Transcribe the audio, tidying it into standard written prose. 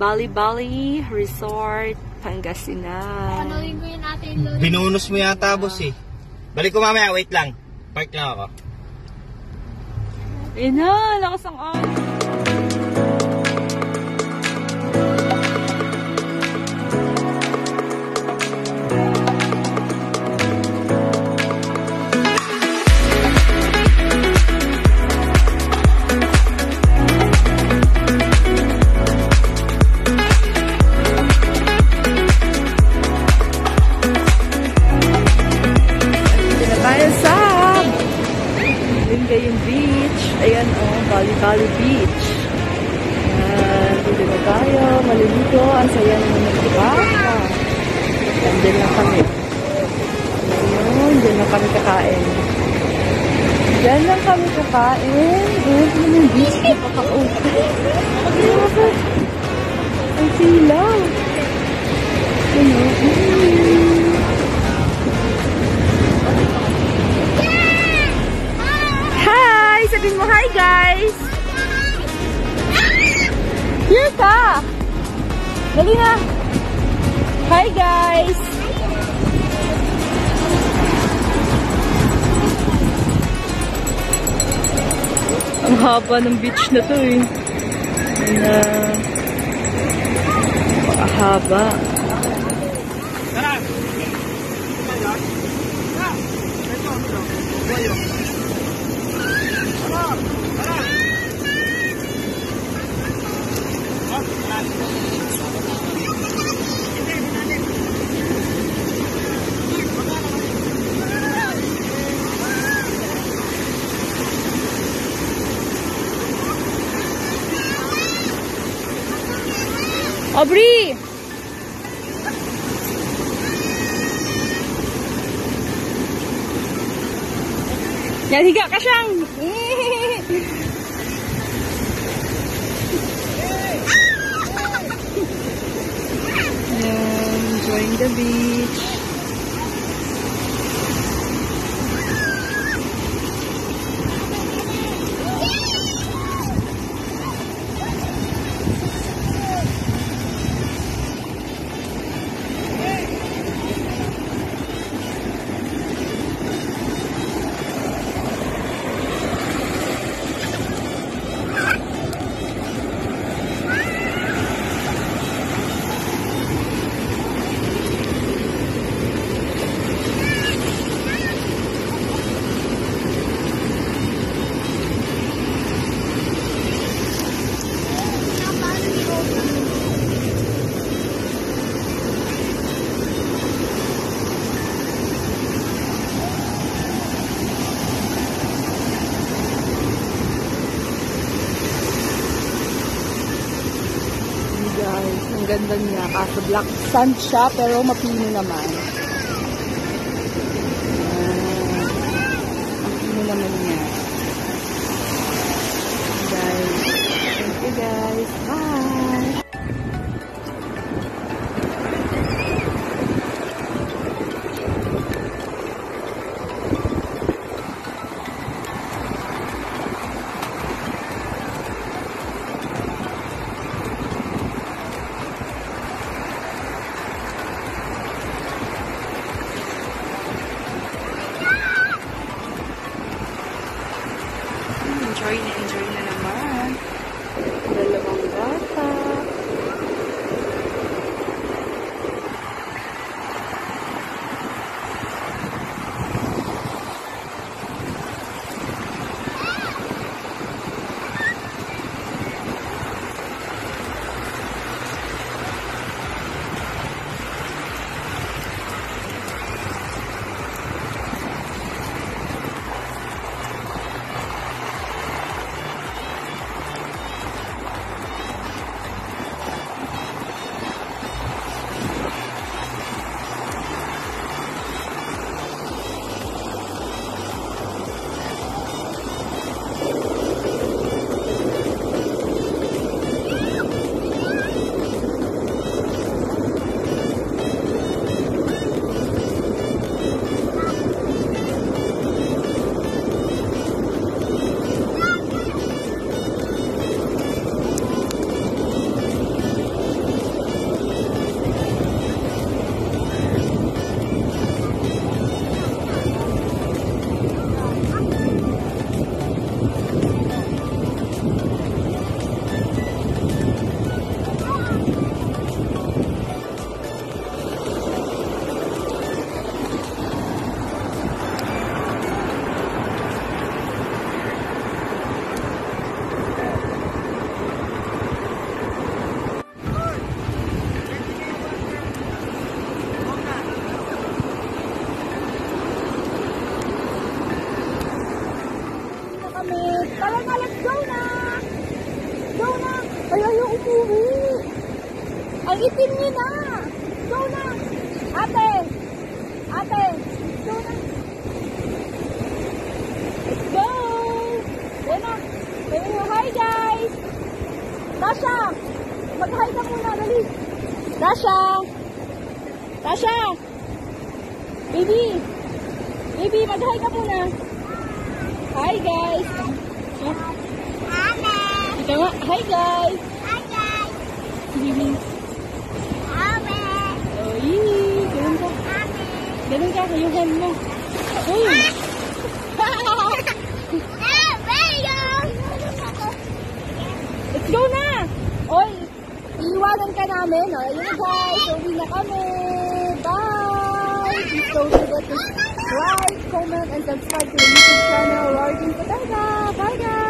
Bali Resort, Pangasinan. Panawin ko yun natin. Binunus mo yata, boss eh. Balik ko mamaya, wait lang. Park lang ako. Ina, lakas ang Lingayen Beach. Ayan Bali Beach. Dito na tayo, malilito. Ang saya naman ng iba. Diyan lang kami. Ayun, diyan lang kami kakain. Diyan lang kami kakain. Dito yung beach. Napaka-open. Ang silaw. Sabihin mo, hi guys! Here ka! Dali na! Hi guys! Ang haba ng beach na to eh. Haba. Aubrey! Naliga ka siyang! Enjoying the beach. Ang ganda niya. Kaso black sand siya, pero mapino naman. Mapino naman niya. Guys. Thank you guys. Bye! Enjoy na naman. Dalawang bata. Ang itim niyo na. Go na. Ate. Ate. Go na. Let's go. Yan na. Hi guys. Tasha. Mag-hi ka muna. Dali. Tasha. Tasha. Baby. Baby, mag-hi ka muna. Hi guys. Ikaw nga. Hi guys. Hi guys. Baby. Ame. Oy, ganun ka. Ame. Ganun ka, kayuhan mo. Uy. Let's go na. Oy, iiwanan ka namin. O, ayun guys, uwi na kami. Bye. Please don't forget to like, comment, and subscribe to the YouTube channel, Lourelyn Cepeda. Bye guys.